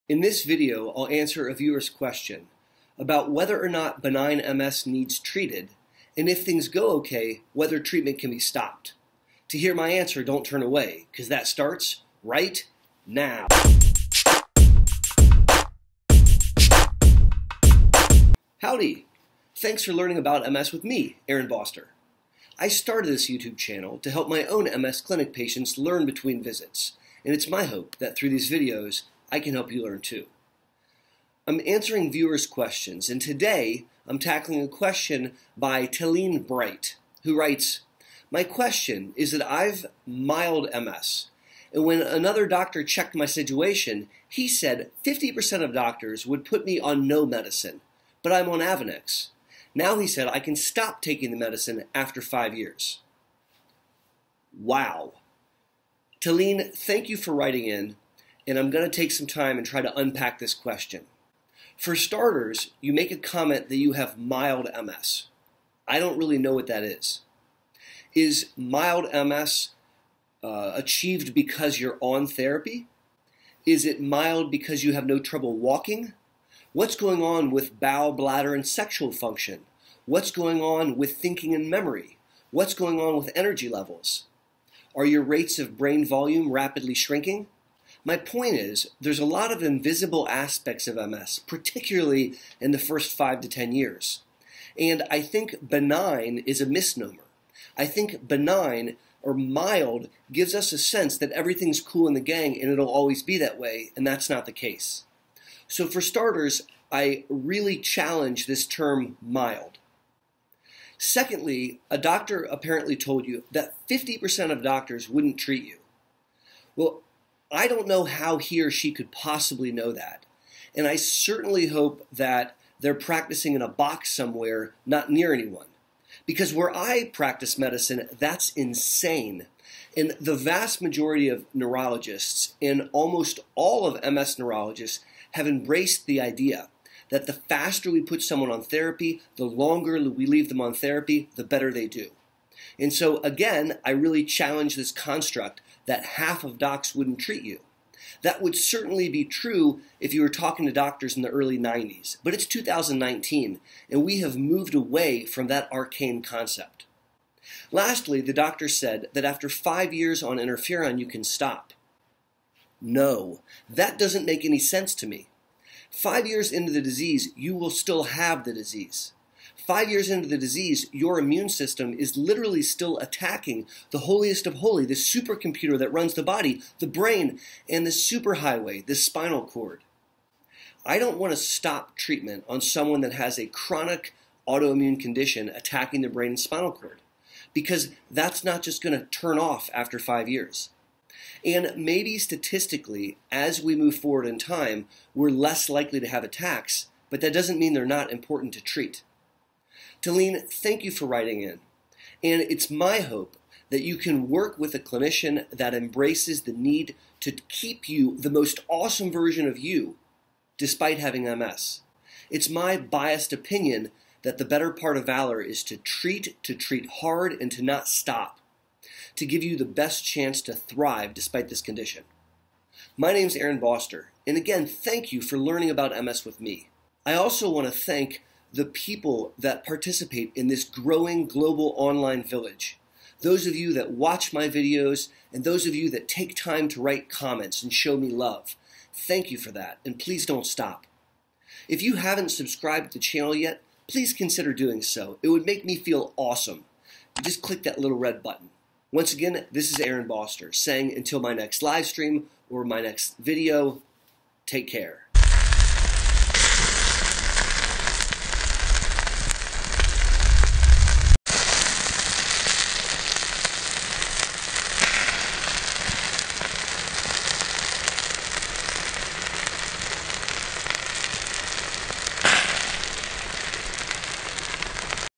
In this video, I'll answer a viewer's question about whether or not benign MS needs treated, and if things go okay, whether treatment can be stopped. To hear my answer, don't turn away, because that starts right now. Howdy! Thanks for learning about MS with me, Aaron Boster. I started this YouTube channel to help my own MS clinic patients learn between visits, and it's my hope that through these videos, I can help you learn too. I'm answering viewers' questions, and today I'm tackling a question by Talene Bright, who writes, "My question is that I've mild MS, and when another doctor checked my situation, he said 50% of doctors would put me on no medicine, but I'm on Avonex. Now he said I can stop taking the medicine after 5 years." Wow. Talene, thank you for writing in, and I'm going to take some time and try to unpack this question. For starters, you make a comment that you have mild MS. I don't really know what that is. Is mild MS achieved because you're on therapy? Is it mild because you have no trouble walking? What's going on with bowel, bladder, and sexual function? What's going on with thinking and memory? What's going on with energy levels? Are your rates of brain volume rapidly shrinking? My point is, there's a lot of invisible aspects of MS, particularly in the first 5 to 10 years. And I think benign is a misnomer. I think benign or mild gives us a sense that everything's cool in the gang and it'll always be that way, and that's not the case. So for starters, I really challenge this term mild. Secondly, a doctor apparently told you that 50% of doctors wouldn't treat you. Well, I don't know how he or she could possibly know that. And I certainly hope that they're practicing in a box somewhere, not near anyone. Because where I practice medicine, that's insane. And the vast majority of neurologists, and almost all of MS neurologists, have embraced the idea that the faster we put someone on therapy, the longer we leave them on therapy, the better they do. And so again, I really challenge this construct that half of docs wouldn't treat you. That would certainly be true if you were talking to doctors in the early 90s, but it's 2019, and we have moved away from that arcane concept. Lastly, the doctor said that after 5 years on interferon, you can stop. No, that doesn't make any sense to me. 5 years into the disease, you will still have the disease. 5 years into the disease, your immune system is literally still attacking the holiest of holy, the supercomputer that runs the body, the brain, and the superhighway, the spinal cord. I don't want to stop treatment on someone that has a chronic autoimmune condition attacking the brain and spinal cord, because that's not just going to turn off after 5 years. And maybe statistically, as we move forward in time, we're less likely to have attacks, but that doesn't mean they're not important to treat. Talene, thank you for writing in. And it's my hope that you can work with a clinician that embraces the need to keep you the most awesome version of you, despite having MS. It's my biased opinion that the better part of valor is to treat hard, and to not stop, to give you the best chance to thrive despite this condition. My name's Aaron Boster, and again, thank you for learning about MS with me. I also want to thank the people that participate in this growing global online village. Those of you that watch my videos, and those of you that take time to write comments and show me love. Thank you for that, and please don't stop. If you haven't subscribed to the channel yet, please consider doing so. It would make me feel awesome. Just click that little red button. Once again, this is Aaron Boster saying until my next live stream or my next video, take care.